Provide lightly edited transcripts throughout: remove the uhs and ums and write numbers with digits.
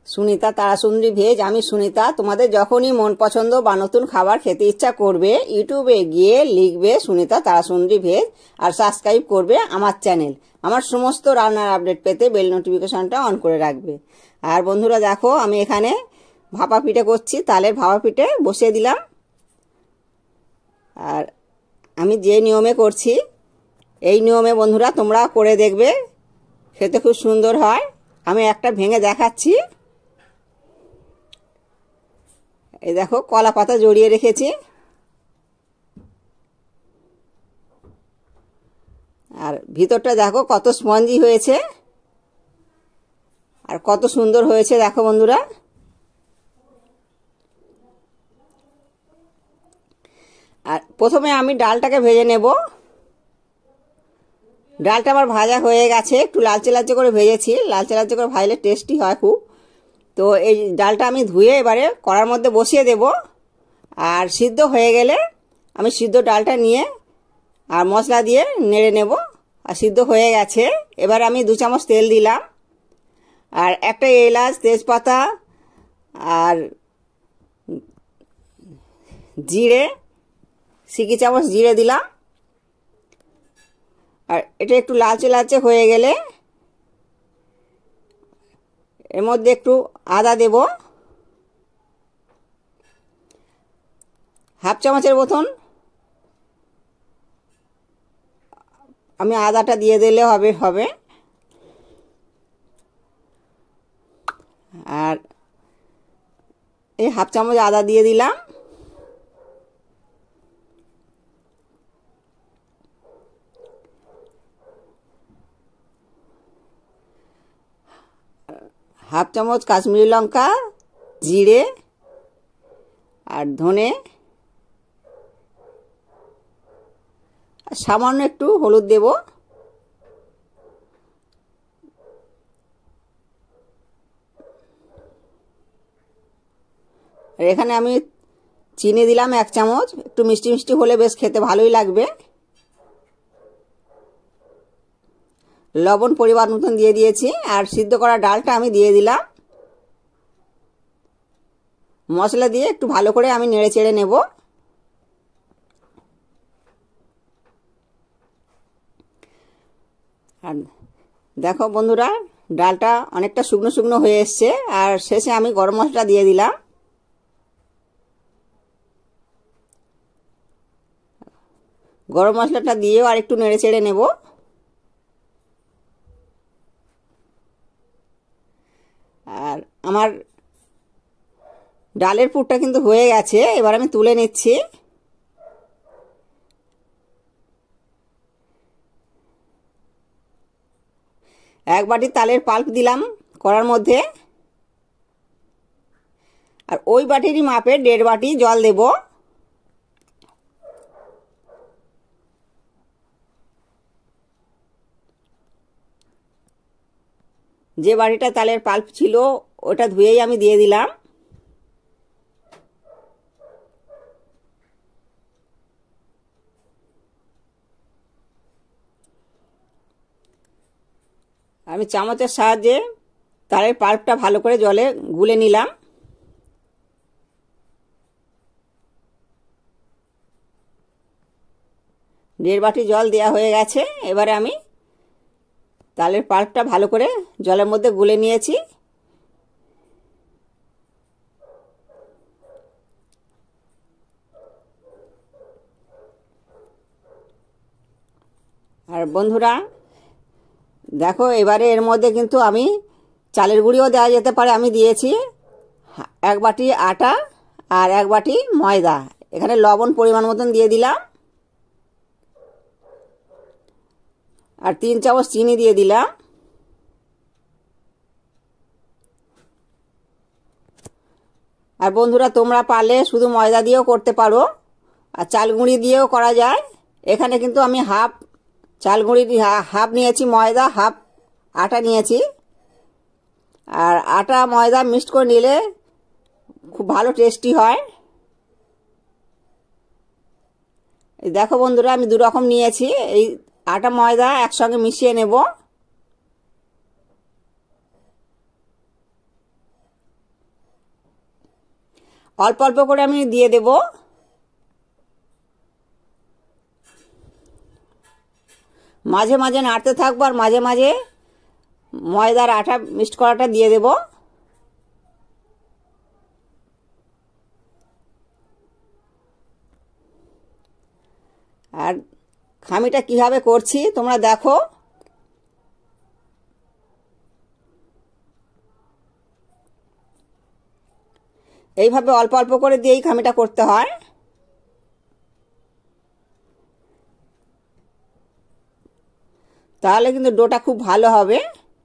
Sunita Tarasundari veg. আমি সুনিতা। তোমাদের যখনই মন পছন্দ বা নতুন খাবার খেতে ইচ্ছা করবে, ইউটিউবে গিয়ে লিখবে সুনিতা তারাসুন্দরী ভেজ আর সাবস্ক্রাইব করবে আমার চ্যানেল। আমার সমস্ত রান্নার আপডেট পেতে বেল নোটিফিকেশনটা অন করে রাখবে। আর বন্ধুরা দেখো, আমি এখানে ভাপা পিঠে করছি, তালের ভাপা পিঠে বসিয়ে দিলাম। আর আমি যে নিয়মে করছি এই নিয়মে বন্ধুরা তোমরা করে দেখবে, খেতে খুব সুন্দর হয়। আমি একটা ভেঙে দেখাচ্ছি। এই দেখো, কলা পাতা জড়িয়ে রেখেছি। আর ভিতরটা দেখো কত স্পঞ্জি হয়েছে আর কত সুন্দর হয়েছে দেখো বন্ধুরা। আর প্রথমে আমি ডালটাকে ভেজে নেব। ডালটা আমার ভাজা হয়ে গেছে, একটু লালচে লালচে করে ভেজেছি। লালচে লালচে করে ভাজলে টেস্টি হয় খুব। তো এই ডালটা আমি ধুয়ে এবারে কড়ার মধ্যে বসিয়ে দেব। আর সিদ্ধ হয়ে গেলে আমি সিদ্ধ ডালটা নিয়ে আর মশলা দিয়ে নেড়ে নেব। আর সিদ্ধ হয়ে গেছে। এবার আমি 2 চামচ তেল দিলাম, আর একটা এলাচ, তেজপাতা আর জিরে, সিকি চামচ জিরে দিলাম। আর এটা একটু লালচে লালচে হয়ে গেলে এর মধ্যে একটু আদা দেব, হাফ চামচের মতন। আমি আদাটা দিয়ে দিলে হবে। আর এই হাফ চামচ আদা দিয়ে দিলাম। হাফ চামচ কাশ্মীরি লঙ্কা, জিরে আর ধনে, আর সামান্য একটু হলুদ দেব। আর এখানে আমি চিনি দিলাম 1 চামচ। একটু মিষ্টি মিষ্টি হলে বেশ খেতে ভালোই লাগবে। লবণ পরিমাণ মতন দিয়ে দিয়েছি। আর সিদ্ধ করা ডালটা আমি দিয়ে দিলাম। মশলা দিয়ে একটু ভালো করে আমি নেড়ে চেড়ে নেব। আর দেখো বন্ধুরা, ডালটা অনেকটা শুকনো শুকনো হয়ে এসছে। আর শেষে আমি গরম মশলা দিয়ে দিলাম। গরম মশলাটা দিয়েও আর একটু নেড়ে চেড়ে নেব। আর আমার ডালের পুরটা কিন্তু হয়ে গেছে। এবার আমি তুলে নিচ্ছি। এক বাটি তালের পাল্প দিলাম কড়ার মধ্যে। আর ওই বাটিরই মাপে 1.5 বাটি জল দেব। যে বাটিটা তালের পাল্প ছিল ওটা ধুয়েই আমি দিয়ে দিলাম। আমি চামচের সাহায্যে তালের পাল্পটা ভালো করে জলে গুলে নিলাম। দেড় বাটি জল দেওয়া হয়ে গেছে। এবারে আমি তালের পাল্পটা ভালো করে জলের মধ্যে গুলে নিয়েছি। আর বন্ধুরা দেখো, এবারে এর মধ্যে কিন্তু আমি চালের গুঁড়িও দেওয়া যেতে পারে, আমি দিয়েছি 1 বাটি আটা আর 1 বাটি ময়দা। এখানে লবণ পরিমাণ মতন দিয়ে দিলাম। আর 3 চামচ চিনি দিয়ে দিলাম। আর বন্ধুরা তোমরা পারলে শুধু ময়দা দিয়েও করতে পারো, আর চাল গুঁড়ি দিয়েও করা যায়। এখানে কিন্তু আমি হাফ চাল গুঁড়ি হাফ নিয়েছি, ময়দা হাফ আটা নিয়েছি। আর আটা ময়দা মিক্সড করে নিলে খুব ভালো টেস্টি হয়। দেখো বন্ধুরা, আমি 2 রকম নিয়েছি। এই আটা ময়দা একসঙ্গে মিশিয়ে নেব। অল্প অল্প করে আমি দিয়ে দেব। মাঝে মাঝে নাড়তে থাকবো আর মাঝে মাঝে ময়দার আটা মিক্সড করাটা দিয়ে দেব। আর খামিটা কিভাবে করছি তোমরা দেখো। এইভাবে অল্প অল্প করে দিয়েই খামিটা করতে হয়। তাহলে কিন্তু ডোটা খুব ভালো হবে।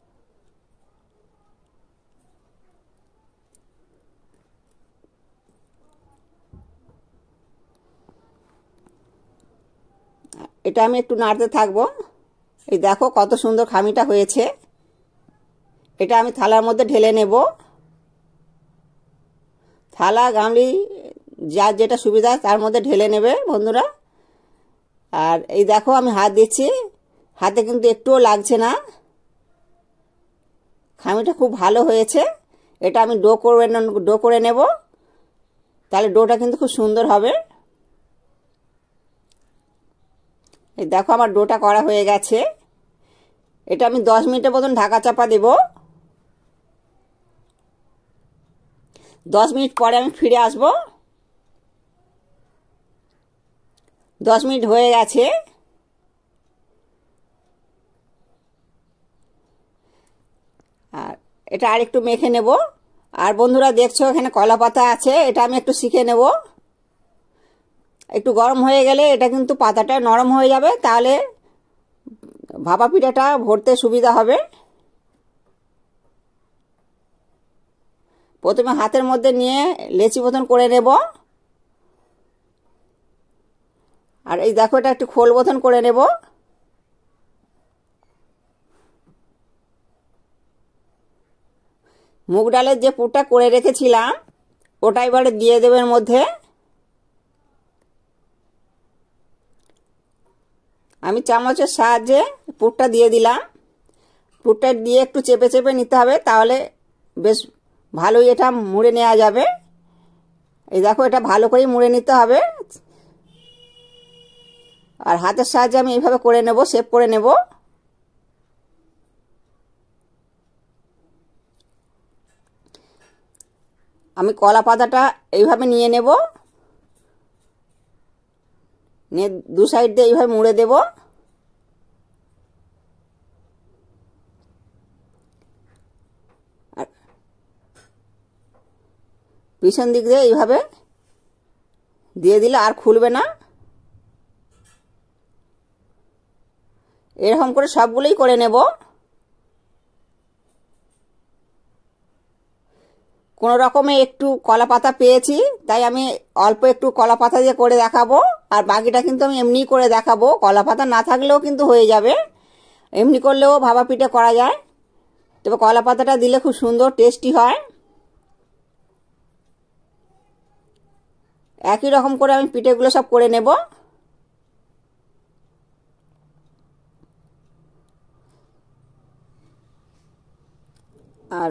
এটা আমি একটু নাড়তে থাকবো। এই দেখো কত সুন্দর খামিটা হয়েছে। এটা আমি থালার মধ্যে ঢেলে নেব। থালা গামলি যার যেটা সুবিধা তার মধ্যে ঢেলে নেবে বন্ধুরা। আর এই দেখো আমি হাত দিচ্ছি, হাতে কিন্তু একটুও লাগছে না। খামিটা খুব ভালো হয়েছে। এটা আমি ডো করে নেব, তাহলে ডোটা কিন্তু খুব সুন্দর হবে। এই দেখো আমার ডোটা করা হয়ে গেছে। এটা আমি 10 মিনিটের মতন ঢাকা চাপা দেব। 10 মিনিট পরে আমি ফিরে আসব। 10 মিনিট হয়ে গেছে। আর এটা আর একটু মেখে নেব। আর বন্ধুরা দেখছো এখানে কলা পাতা আছে, এটা আমি একটু শিখে নেব। একটু গরম হয়ে গেলে এটা কিন্তু পাতাটা নরম হয়ে যাবে, তাহলে ভাপা পিঠাটা ভরতে সুবিধা হবে। প্রথমে হাতের মধ্যে নিয়ে লেচি মতন করে নেব। আর এই দেখো এটা একটু খোল মতন করে নেব। মুগ ডালের যে পুরটা করে রেখেছিলাম ওটা এবারে দিয়ে দেব এর মধ্যে। আমি চামচের সাহায্যে পুরটা দিয়ে দিলাম। পুরটা দিয়ে একটু চেপে চেপে নিতে হবে, তাহলে বেশ ভালোই এটা মুড়ে নেওয়া যাবে। এই দেখো এটা ভালো করে মুড়ে নিতে হবে। আর হাতের সাহায্যে আমি এইভাবে করে নেব, শেপ করে নেব। আমি কলা পাতাটা এইভাবে নিয়ে নেব, নিয়ে দু সাইড দিয়ে এইভাবে মুড়ে দেব। আর পিছন দিক দিয়ে এইভাবে দিয়ে দিলে আর খুলবে না। এরকম করে সবগুলোই করে নেব। কোনো রকমে একটু কলা পাতা পেয়েছি, তাই আমি অল্প একটু কলা পাতা দিয়ে করে দেখাবো। আর বাকিটা কিন্তু আমি এমনি করে দেখাবো। কলা পাতা না থাকলেও কিন্তু হয়ে যাবে, এমনি করলেও ভাপা পিঠে করা যায়। তবে কলা পাতাটা দিলে খুব সুন্দর টেস্টি হয়। একই রকম করে আমি পিঠেগুলো সব করে নেব। আর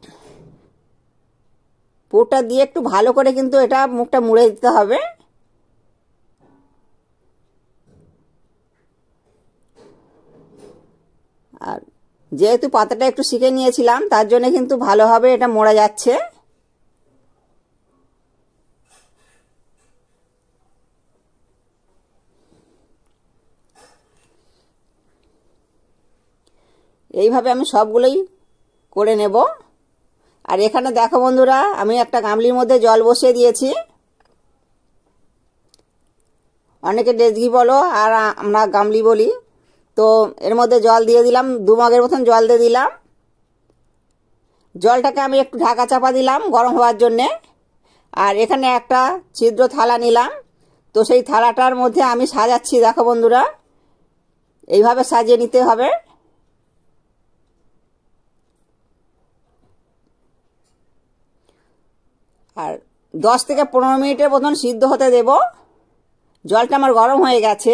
পুরটা দিয়ে একটু ভালো করে কিন্তু এটা মুখটা মুড়ে দিতে হবে। আর যেহেতু পাতাটা একটু শিখে নিয়েছিলাম তার জন্য কিন্তু ভালোভাবে এটা মোড়া যাচ্ছে। এইভাবে আমি সবগুলোই করে নেব। আর এখানে দেখো বন্ধুরা আমি একটা গামলির মধ্যে জল বসিয়ে দিয়েছি। অনেকে ডেচকি বলো আর আমরা গামলি বলি। তো এর মধ্যে জল দিয়ে দিলাম, 2 মগের মতন জল দিয়ে দিলাম। জলটাকে আমি একটু ঢাকা চাপা দিলাম গরম হওয়ার জন্যে। আর এখানে একটা ছিদ্র থালা নিলাম। তো সেই থালাটার মধ্যে আমি সাজাচ্ছি। দেখো বন্ধুরা এইভাবে সাজিয়ে নিতে হবে। আর 10 থেকে 15 মিনিটের মতন সিদ্ধ হতে দেব। জলটা আমার গরম হয়ে গেছে।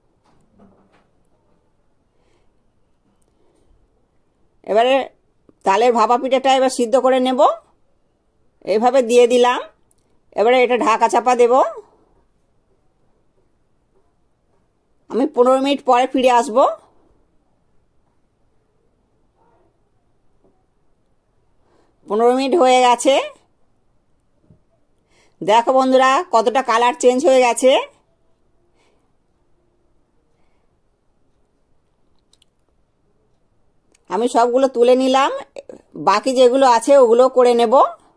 এবারে তালের ভাপা পিঠাটা এবার সিদ্ধ করে নেব। এইভাবে দিয়ে দিলাম। এবারে এটা ঢাকা চাপা দেব। আমি 15 মিনিট পরে ফিরে আসব। পনেরো মিনিট হয়ে গেছে। দেখো বন্ধুরা কতটা কালার চেঞ্জ হয়ে গেছে। আমি সবগুলো তুলে নিলাম, বাকি যেগুলো আছে ওগুলো করে নেব।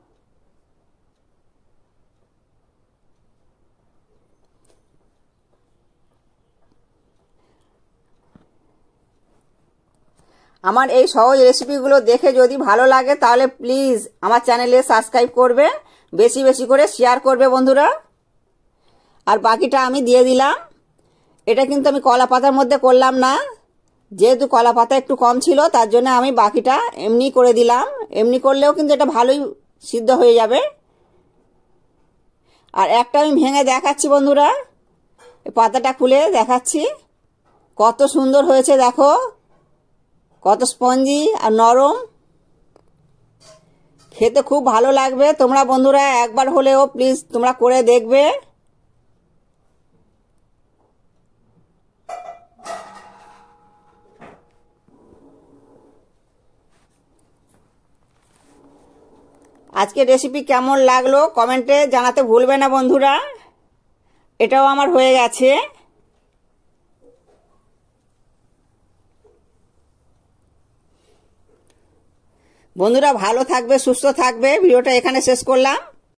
আমার এই সহজ রেসিপিগুলো দেখে যদি ভালো লাগে তাহলে প্লিজ আমার চ্যানেলে সাবস্ক্রাইব করবে, বেশি বেশি করে শেয়ার করবে বন্ধুরা। আর বাকিটা আমি দিয়ে দিলাম। এটা কিন্তু আমি কলা পাতার মধ্যে করলাম না, যেহেতু কলা পাতা একটু কম ছিল তার জন্য আমি বাকিটা এমনি করে দিলাম। এমনি করলেও কিন্তু এটা ভালোই সিদ্ধ হয়ে যাবে। আর একটা আমি ভেঙে দেখাচ্ছি বন্ধুরা, পাতাটা খুলে দেখাচ্ছি কত সুন্দর হয়েছে। দেখো কত স্পঞ্জি আর নরম, খেতে খুব ভালো লাগবে। তোমরা বন্ধুরা একবার হলেও প্লিজ তোমরা করে দেখবে। আজকের রেসিপি কেমন লাগলো কমেন্টে জানাতে ভুলবে না বন্ধুরা। এটাও আমার হয়ে গেছে। বন্ধুরা ভালো থাকবে, সুস্থ থাকবে। ভিডিওটা এখানে শেষ করলাম।